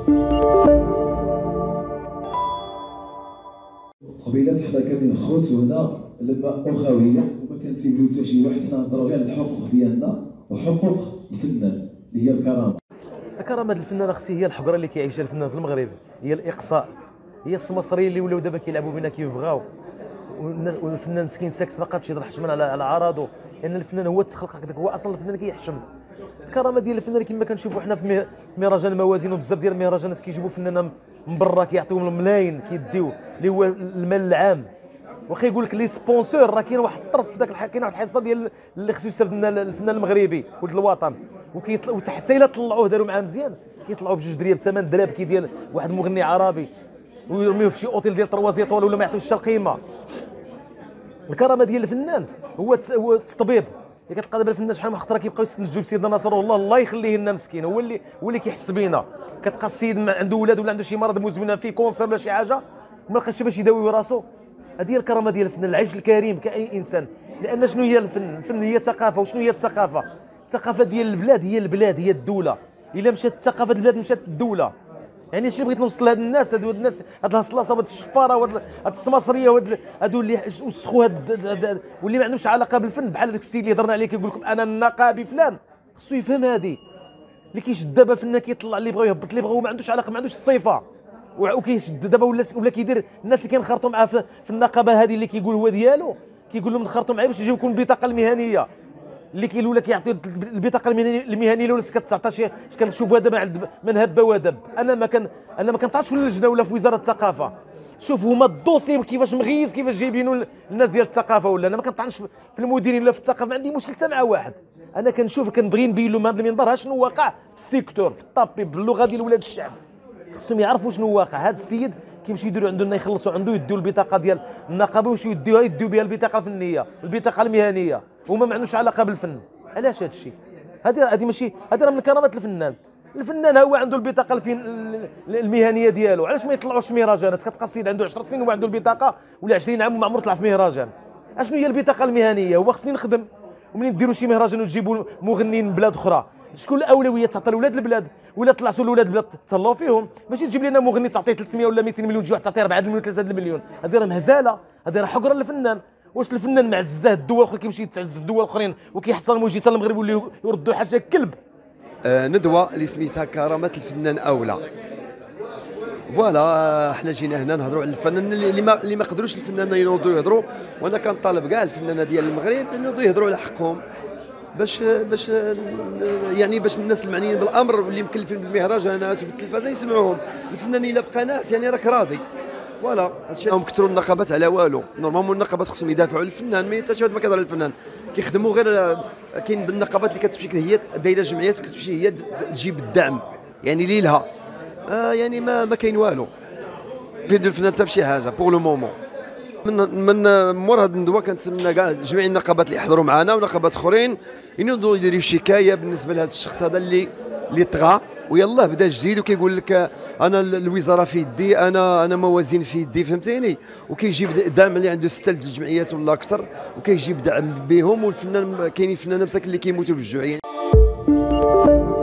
قبيلات حنا كاملين خوت وهنا لما اخويه وما كنسيبلو حتى شي واحد. حنا نهضروا على الحقوق ديالنا وحقوق الفنان اللي هي الكرامه. كرامه الفنان اختي هي الحقره اللي كيعيشها الفنان في المغرب، هي الاقصاء، هي السماسريه اللي ولاو دابا كيلعبوا بنا كيف بغاو، والفنان مسكين ساكت ما قادش يهضر حشما على عراضه، لان الفنان هو تخلق هكذاك، هو اصلا الفنان كيحشم. الكرامه ديال الفنان كما كنشوفوا حنا في مهرجان الموازين وبزاف ديال المهرجانات كيجيبوا فنانه من برا كيعطيوهم الملايين كيديو اللي هو المال العام، واخا يقول لك لي سبونسور راه كاين واحد الطرف في ذاك كاين واحد الحصه ديال اللي خصو يستافد الفنان المغربي ولد الوطن، وحتى الا طلعوه داروا معاه مزيان كيطلعوا بجوج دريه بثمن دراب كي ديال واحد مغني عربي، ويرميوه في شي اوتيل ديال 3 زيطول ولا ما يعطيوش حتى القيمه. الكرامه ديال الفنان هو التطبيب. كتلقى دابا الفنان شحال من خطره كيبقاو يستنجدوا بسيدنا ناصر الله يخليه لنا مسكين، هو اللي كيحس بينا. كتلقى السيد عنده ولاد ولا عنده شي مرض مزمن في كونسير ولا شي حاجه ما لقاش باش يداوي راسو. هذه هي الكرامه ديال الفنان، العيش الكريم كاي انسان. لان شنو هي الفن؟ الفن هي ثقافه. وشنو هي الثقافه؟ الثقافه ديال البلاد هي الدوله. الا مشات الثقافه البلاد مشات الدوله. يعني اش بغيت نوصل لهاد الناس، هاد الناس هاد الهصلاصه وهاد الشفاره وهاد السماسريه هادو اللي وسخوا واللي ما عندهمش علاقه بالفن، بحال داك السيد اللي هضرنا عليه كيقول لكم انا النقابي فلان. خصو يفهم هادي اللي كيشد دابا الفنان كيطلع اللي بغا يهبط اللي بغا، ما عندوش علاقه، ما عندوش الصفه، وكيشد دابا ولا كيدير الناس اللي كينخرطوا معاه في النقابه هذه اللي كيقول هو ديالو، كيقول لهم نخرطوا معاه باش يجيو لكم البطاقه المهنيه اللي ولا كيعطيو البطاقه المهنيه ولا كتعطى شي كنشوفوها دابا عند من هب ودب. انا ما كنطلعش في اللجنه ولا في وزاره الثقافه. شوف هما الدوسي كيفاش مغيز كيفاش جايبينو الناس ديال الثقافه، ولا انا ما كنطعنش في المديرين ولا في الثقافه، ما عندي مشكل حتى مع واحد. انا كنشوف كنبغي نبين لهم هذا المنظر شنو واقع في السيكتور في الطابي باللغه ديال ولاد الشعب. خصهم يعرفوا شنو واقع. هذا السيد كيمشي يديروا عنده يخلصوا عنده يديو البطاقه ديال النقابه ويمشيو يديو بها البطاقه الفنيه البطاقه المهنيه، وما عندوش علاقه بالفن. علاش هذا الشيء؟ هذه ماشي، هذه راه من كرامه الفنان. الفنان هو عنده البطاقه المهنيه ديالو. علاش ما يطلعوش مهرجانات؟ كتلقى السيد عنده 10 سنين وما عنده البطاقه ولا 20 عام وما عمره طلع في مهرجان. اشنو هي البطاقه المهنيه؟ هو خصني نخدم، ومنين ديروا شي مهرجان وتجيبوا مغنيين من بلاد اخرى، شكون الاولويه تعطي لولاد البلاد؟ ولا طلعتوا لولاد البلاد تهلاو فيهم؟ ماشي تجيب لنا مغني تعطيه 300 ولا 200 مليون، تجي واحد تعطيه 4 مليون 3 مليون. هذه راه مهزله، هذه راه حقره للفنان. واش الفنان معزه الدول الاخرى كيمشي يتعز في دول اخرين وكيحصل ويجي حتى المغرب واللي يردوا حاجه كلب؟ ندوه اللي سميتها كرامه الفنان اولى. فوالا حنا جينا هنا نهضروا على الفنان اللي ما قدروش الفنانين ينوضوا يهضروا، وانا كنطالب كاع الفنانه ديال المغرب ينوضوا يهضروا على حقهم باش الناس المعنيين بالامر واللي مكلفين بالمهرجانات وبالتلفازه يسمعوهم. الفنان الا بقى ناعس يعني راك راضي. فوالا هادشي راهم كثروا النقابات على والو. نورمالمون النقابات خصهم يدافعوا على الفنان، ما حتى شي واحد ما كيهضر على الفنان. كيخدموا غير كاين بالنقابات اللي كتمشي هي دايره جمعيات كتمشي هي تجيب الدعم يعني ليلها. يعني ما كاين والو يفيد الفنان حتى بشي حاجه بوغ لو مومون. من مور هاد الندوه كنتمنى كاع جميع النقابات اللي يحضروا معنا ونقابات اخرين ينوضوا يديروا شكايه بالنسبه لهذا الشخص هذا اللي طغى ويلاه بدا جديد وكيقول لك انا الوزاره في يدي، انا موازين في يدي، فهمتيني؟ وكيجيب دعم اللي عنده 6 الجمعيات ولا اكثر وكيجيب دعم بهم. والفنان كاينين فنانه مساكن اللي كيموتوا بالجوع يعني.